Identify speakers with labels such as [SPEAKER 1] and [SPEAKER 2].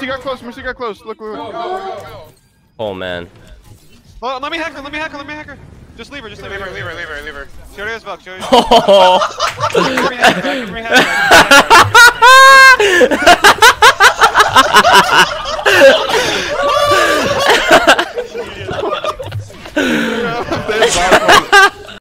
[SPEAKER 1] got close. Mercy got close. Look.
[SPEAKER 2] Oh man.
[SPEAKER 3] Oh, let me hack her. Just leave her. Leave her. She already has Valk.
[SPEAKER 2] Oh.
[SPEAKER 3] Give me hack.